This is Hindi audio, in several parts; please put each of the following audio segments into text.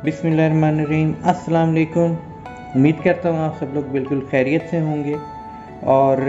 बिस्मिल्लाहिर्रहमानिर्रहीम। अस्सलाम वालेकुम। उम्मीद करता हूँ आप सब लोग बिल्कुल खैरियत से होंगे। और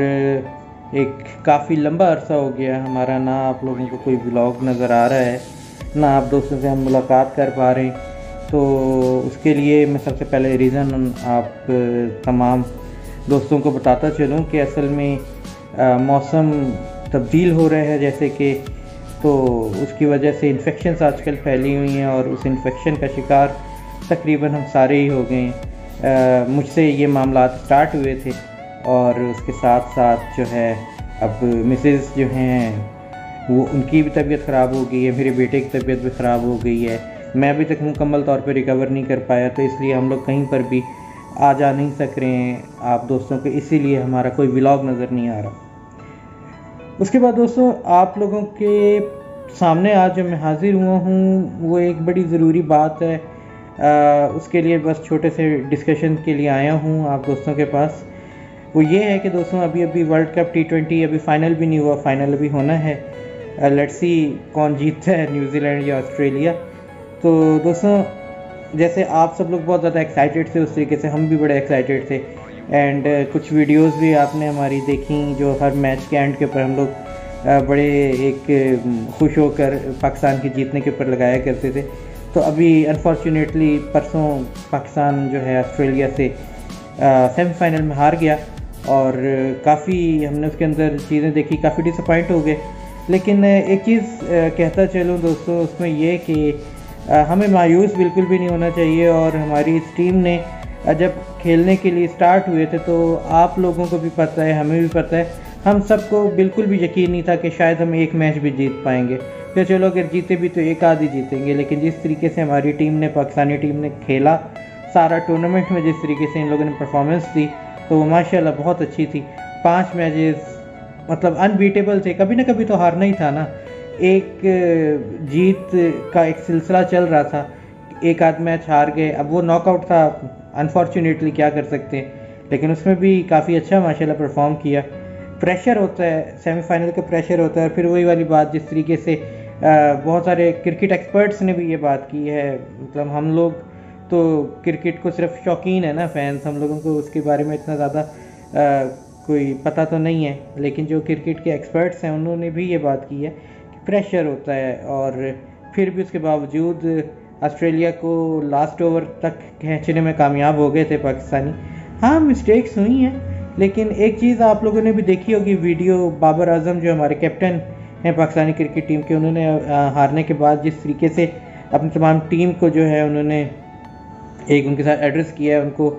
एक काफ़ी लंबा अरसा हो गया हमारा ना आप लोगों को कोई व्लॉग नज़र आ रहा है, ना आप दोस्तों से हम मुलाकात कर पा रहे हैं। तो उसके लिए मैं सबसे पहले रीज़न आप तमाम दोस्तों को बताता चलूँ कि असल में मौसम तब्दील हो रहा है जैसे कि, तो उसकी वजह से इन्फेक्शंस आजकल फैली हुई हैं और उस इन्फेक्शन का शिकार तकरीबन हम सारे ही हो गए हैं। मुझसे ये मामला स्टार्ट हुए थे और उसके साथ साथ जो है अब मिसेज़ जो हैं वो उनकी भी तबीयत ख़राब हो गई है, मेरे बेटे की तबीयत भी ख़राब हो गई है। मैं अभी तक मुकम्मल तौर पे रिकवर नहीं कर पाया, तो इसलिए हम लोग कहीं पर भी आ जा नहीं सक रहे हैं आप दोस्तों के, इसीलिए हमारा कोई व्लॉग नज़र नहीं आ रहा। उसके बाद दोस्तों आप लोगों के सामने आज जो मैं हाज़िर हुआ हूँ वो एक बड़ी ज़रूरी बात है। उसके लिए बस छोटे से डिस्कशन के लिए आया हूँ आप दोस्तों के पास। वो ये है कि दोस्तों अभी वर्ल्ड कप T20 अभी फ़ाइनल भी नहीं हुआ, फ़ाइनल अभी होना है। लेट्स सी कौन जीतता है, न्यूजीलैंड या ऑस्ट्रेलिया। तो दोस्तों जैसे आप सब लोग बहुत ज़्यादा एक्साइटेड थे, उस तरीके से हम भी बड़े एक्साइटेड थे। एंड कुछ वीडियोस भी आपने हमारी देखी जो हर मैच के एंड के ऊपर हम लोग बड़े एक खुश होकर पाकिस्तान के जीतने के ऊपर लगाया करते थे। तो अभी अनफॉर्चुनेटली परसों पाकिस्तान जो है ऑस्ट्रेलिया से सेमीफाइनल में हार गया और काफ़ी हमने उसके अंदर चीज़ें देखी, काफ़ी डिसअपॉइंट हो गए। लेकिन एक चीज़ कहता चलूँ दोस्तों, उसमें ये कि हमें मायूस बिल्कुल भी नहीं होना चाहिए। और हमारी इस टीम ने जब खेलने के लिए स्टार्ट हुए थे तो आप लोगों को भी पता है, हमें भी पता है, हम सबको बिल्कुल भी यकीन नहीं था कि शायद हम एक मैच भी जीत पाएंगे। फिर चलो अगर जीते भी तो एक आध ही जीतेंगे, लेकिन जिस तरीके से हमारी टीम ने, पाकिस्तानी टीम ने खेला सारा टूर्नामेंट में, जिस तरीके से इन लोगों ने परफॉर्मेंस दी तो वो माशाल्लाह बहुत अच्छी थी। 5 मैचेस मतलब अनबीटेबल थे, कभी ना कभी तो हारना ही था ना। एक जीत का एक सिलसिला चल रहा था, एक आध मैच हार गए, अब वो नॉकआउट था अनफॉर्चुनेटली, क्या कर सकते हैं। लेकिन उसमें भी काफ़ी अच्छा माशाल्लाह परफॉर्म किया। प्रेशर होता है, सेमीफाइनल का प्रेशर होता है। फिर वही वाली बात जिस तरीके से बहुत सारे क्रिकेट एक्सपर्ट्स ने भी ये बात की है, मतलब हम लोग तो क्रिकेट को सिर्फ शौकीन है ना, फैंस, हम लोगों को उसके बारे में इतना ज़्यादा कोई पता तो नहीं है। लेकिन जो क्रिकेट के एक्सपर्ट्स हैं उन्होंने भी ये बात की है कि प्रेशर होता है। और फिर भी उसके बावजूद ऑस्ट्रेलिया को लास्ट ओवर तक खींचने में कामयाब हो गए थे पाकिस्तानी। हाँ, मिस्टेक्स हुई हैं, लेकिन एक चीज़ आप लोगों ने भी देखी होगी वीडियो, बाबर आजम जो हमारे कैप्टन हैं पाकिस्तानी क्रिकेट टीम के, उन्होंने हारने के बाद जिस तरीके से अपनी तमाम टीम को जो है उन्होंने एक उनके साथ एड्रेस किया है, उनको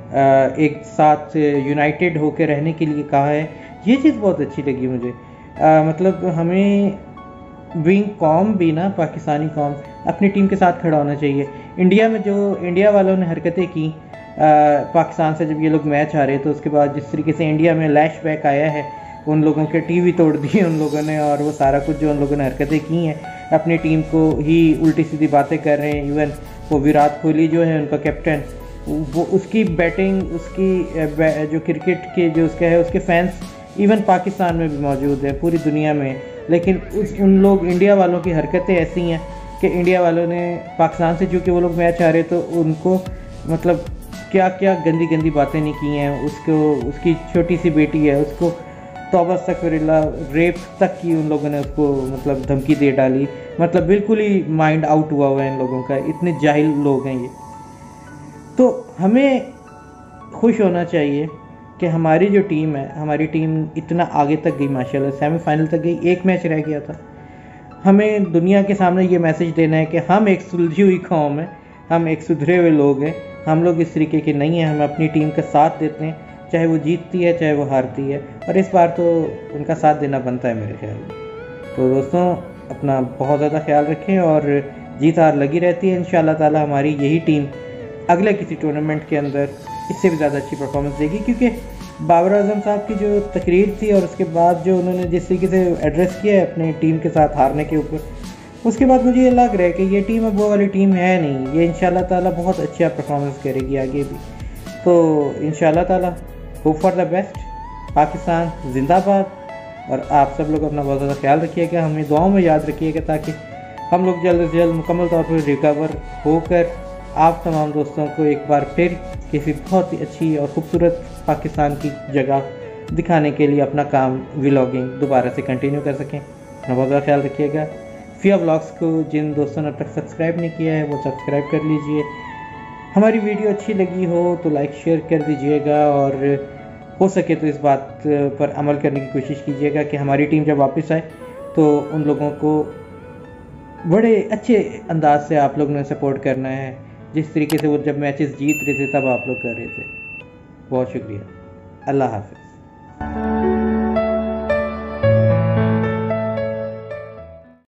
एक साथ यूनाइटेड होकर रहने के लिए कहा है, ये चीज़ बहुत अच्छी लगी मुझे। मतलब हमें बीइंग कौम भी ना, पाकिस्तानी कौम अपनी टीम के साथ खड़ा होना चाहिए। इंडिया में जो इंडिया वालों ने हरकतें की पाकिस्तान से जब ये लोग मैच हारे, तो उसके बाद जिस तरीके से इंडिया में लैश बैक आया है, उन लोगों के टीवी तोड़ दिए उन लोगों ने, और वो सारा कुछ जो उन लोगों ने हरकतें की हैं, अपनी टीम को ही उल्टी सीधी बातें कर रहे हैं। इवन वो विराट कोहली जो है उनका कैप्टन, वो उसकी बैटिंग, उसकी जो क्रिकेट के जो उसका है, उसके फैंस इवन पाकिस्तान में भी मौजूद है, पूरी दुनिया में। लेकिन उन लोग इंडिया वालों की हरकतें ऐसी हैं कि इंडिया वालों ने पाकिस्तान से, चूँकि वो लोग मैच हारे, तो उनको मतलब क्या क्या गंदी गंदी बातें नहीं की हैं। उसको, उसकी छोटी सी बेटी है, उसको तौबा अस्तगफिरुल्लाह, रेप तक की उन लोगों ने उसको मतलब धमकी दे डाली। मतलब बिल्कुल ही माइंड आउट हुआ है इन लोगों का, इतने जाहिल लोग हैं ये। तो हमें खुश होना चाहिए कि हमारी जो टीम है, हमारी टीम इतना आगे तक गई माशाल्लाह, सेमीफाइनल तक गई, एक मैच रह गया था। हमें दुनिया के सामने ये मैसेज देना है कि हम एक सुलझी हुई कौम है, हम एक सुधरे हुए लोग हैं, हम लोग इस तरीके के नहीं हैं। हम अपनी टीम का साथ देते हैं, चाहे वो जीतती है चाहे वो हारती है, और इस बार तो उनका साथ देना बनता है मेरे ख्याल में। तो दोस्तों अपना बहुत ज़्यादा ख्याल रखें, और जीत हार लगी रहती है। इंशाल्लाह ताला हमारी यही टीम अगले किसी टूर्नामेंट के अंदर इससे भी ज़्यादा अच्छी परफॉर्मेंस देगी, क्योंकि बाबर आजम साहब की जो तकरीर थी और उसके बाद जो उन्होंने जिस तरीके से एड्रेस किया है अपनी टीम के साथ हारने के ऊपर, उसके बाद मुझे ये लग रहा है कि ये टीम अब वो वाली टीम है नहीं। ये इंशाल्लाह ताला बहुत अच्छा परफॉर्मेंस करेगी आगे भी। तो इंशाल्लाह ताला hope for the best. Pakistan जिंदाबाद। और आप सब लोग अपना बहुत ज़्यादा ख्याल रखिएगा, हमें दुआओं में याद रखिएगा, ताकि हम लोग जल्द से जल्द मुकम्मल तौर पर रिकवर होकर आप तमाम दोस्तों को एक बार फिर किसी बहुत ही अच्छी और ख़ूबसूरत पाकिस्तान की जगह दिखाने के लिए अपना काम व्लॉगिंग दोबारा से कंटिन्यू कर सकें। अपना बहुत ज़्यादा ख्याल रखिएगा। फिया व्लॉग्स को जिन दोस्तों ने अब तक सब्सक्राइब नहीं किया है वो सब्सक्राइब कर लीजिए। हमारी वीडियो अच्छी लगी हो तो लाइक शेयर कर दीजिएगा और हो सके तो इस बात पर अमल करने की कोशिश कीजिएगा कि हमारी टीम जब वापस आए तो उन लोगों को बड़े अच्छे अंदाज से आप लोगों ने सपोर्ट करना है, जिस तरीके से वो जब मैचेस जीत रहे थे तब आप लोग कर रहे थे। बहुत शुक्रिया। अल्लाह हाफ़िज़।